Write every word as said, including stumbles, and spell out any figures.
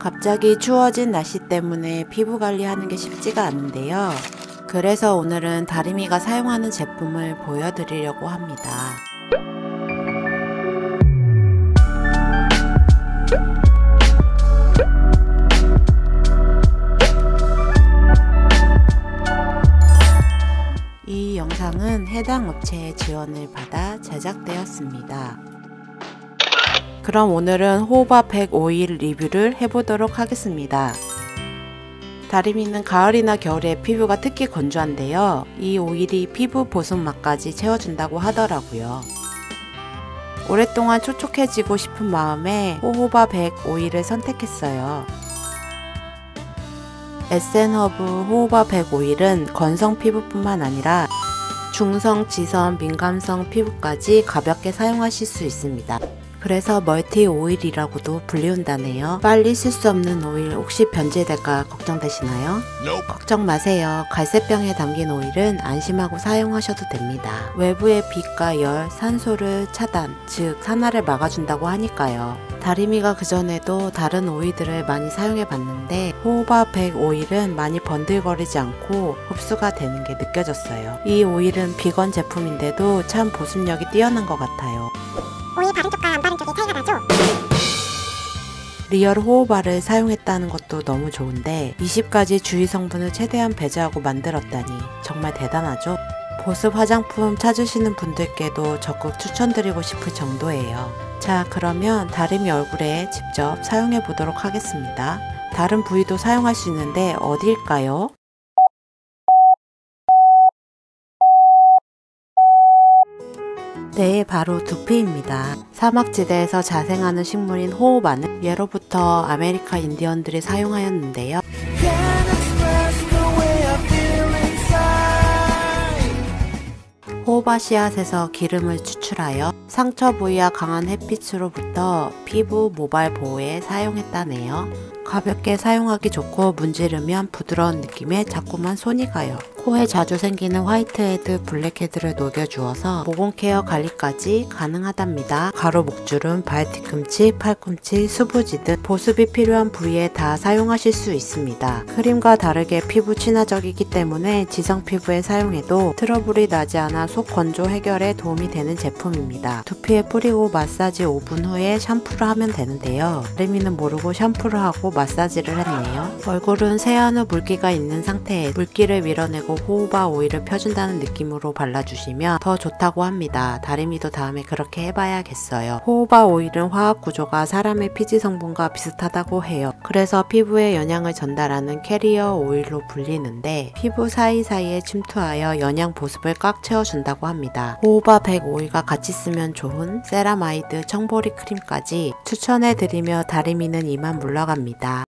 갑자기 추워진 날씨 때문에 피부 관리하는 게 쉽지가 않은데요. 그래서 오늘은 다리미가 사용하는 제품을 보여드리려고 합니다. 이 영상은 해당 업체의 지원을 받아 제작되었습니다. 그럼 오늘은 호호바 백 오일 리뷰를 해보도록 하겠습니다. 다리미는 가을이나 겨울에 피부가 특히 건조한데요. 이 오일이 피부 보습막까지 채워준다고 하더라고요. 오랫동안 촉촉해지고 싶은 마음에 호호바 백 오일을 선택했어요. 에스엔허브 호호바 백 오일은 건성 피부뿐만 아니라 중성, 지성, 민감성 피부까지 가볍게 사용하실 수 있습니다. 그래서 멀티 오일이라고도 불리운다네요. 빨리 쓸 수 없는 오일 혹시 변질될까 걱정되시나요? Nope. 걱정 마세요. 갈색병에 담긴 오일은 안심하고 사용하셔도 됩니다. 외부의 빛과 열, 산소를 차단, 즉 산화를 막아준다고 하니까요. 다리미가 그전에도 다른 오일들을 많이 사용해 봤는데 호호바 백 오일은 많이 번들거리지 않고 흡수가 되는 게 느껴졌어요. 이 오일은 비건 제품인데도 참 보습력이 뛰어난 것 같아요. 오일 바른 쪽과 안 바른 쪽이 차이가 나죠? 리얼 호호바를 사용했다는 것도 너무 좋은데 이십 가지 주의 성분을 최대한 배제하고 만들었다니 정말 대단하죠? 보습 화장품 찾으시는 분들께도 적극 추천드리고 싶을 정도예요. 자, 그러면 다리미 얼굴에 직접 사용해 보도록 하겠습니다. 다른 부위도 사용할 수 있는데 어디일까요? 네, 바로 두피입니다. 사막지대에서 자생하는 식물인 호호바는 예로부터 아메리카 인디언들이 사용하였는데요. 호호바 씨앗에서 기름을 추출하여 상처 부위와 강한 햇빛으로부터 피부 모발 보호에 사용했다네요. 가볍게 사용하기 좋고 문지르면 부드러운 느낌에 자꾸만 손이 가요. 코에 자주 생기는 화이트헤드, 블랙헤드를 녹여주어서 모공 케어 관리까지 가능하답니다. 가로 목주름, 발 뒤꿈치, 팔꿈치, 수부지 등 보습이 필요한 부위에 다 사용하실 수 있습니다. 크림과 다르게 피부 친화적이기 때문에 지성 피부에 사용해도 트러블이 나지 않아 속 건조 해결에 도움이 되는 제품입니다. 두피에 뿌리고 마사지 오 분 후에 샴푸를 하면 되는데요. 다리미는 모르고 샴푸를 하고 마사지를 했네요. 얼굴은 세안 후 물기가 있는 상태에 물기를 밀어내고 호호바 오일을 펴준다는 느낌으로 발라주시면 더 좋다고 합니다. 다리미도 다음에 그렇게 해봐야겠어요. 호호바 오일은 화학 구조가 사람의 피지 성분과 비슷하다고 해요. 그래서 피부에 영양을 전달하는 캐리어 오일로 불리는데 피부 사이사이에 침투하여 영양 보습을 꽉 채워준다고 합니다. 호호바 백 오일과 같이 쓰면 좋은 세라마이드 청보리 크림까지 추천해드리며 다리미는 이만 물러갑니다.